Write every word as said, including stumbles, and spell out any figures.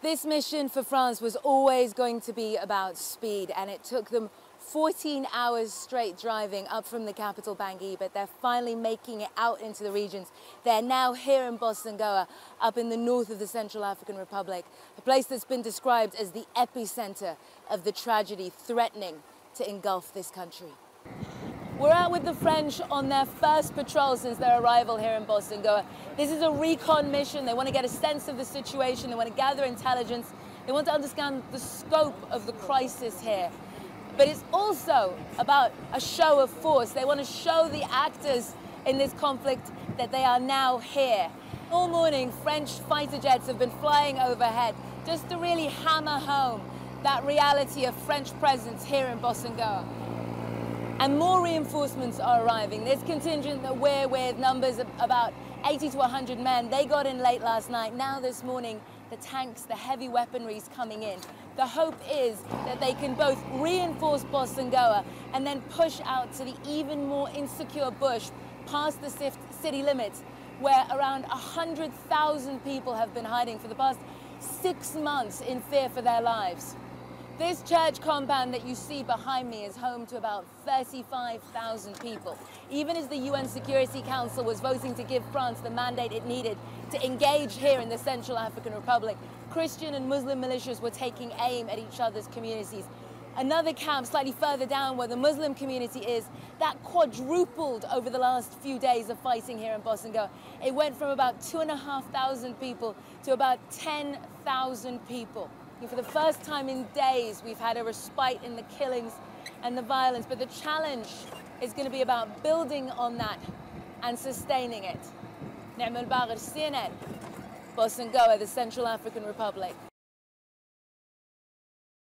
This mission for France was always going to be about speed, and it took them fourteen hours straight driving up from the capital, Bangui, but they're finally making it out into the regions. They're now here in Bossangoa, up in the north of the Central African Republic, a place that's been described as the epicenter of the tragedy threatening to engulf this country. We're out with the French on their first patrol since their arrival here in Bossangoa. This is a recon mission. They want to get a sense of the situation. They want to gather intelligence. They want to understand the scope of the crisis here. But it's also about a show of force. They want to show the actors in this conflict that they are now here. All morning, French fighter jets have been flying overhead just to really hammer home that reality of French presence here in Bossangoa. And more reinforcements are arriving. This contingent that we're with, numbers of about eighty to one hundred men, they got in late last night. Now this morning, the tanks, the heavy weaponry is coming in. The hope is that they can both reinforce Bossangoa and then push out to the even more insecure bush past the city limits, where around one hundred thousand people have been hiding for the past six months in fear for their lives. This church compound that you see behind me is home to about thirty-five thousand people. Even as the U N Security Council was voting to give France the mandate it needed to engage here in the Central African Republic, Christian and Muslim militias were taking aim at each other's communities. Another camp slightly further down where the Muslim community is, that quadrupled over the last few days of fighting here in Bossangoa. It went from about two and a half thousand people to about ten thousand people. And for the first time in days, we've had a respite in the killings and the violence, but the challenge is going to be about building on that and sustaining it. Nima, Elbagir, C N N, Bossangoa, the Central African Republic.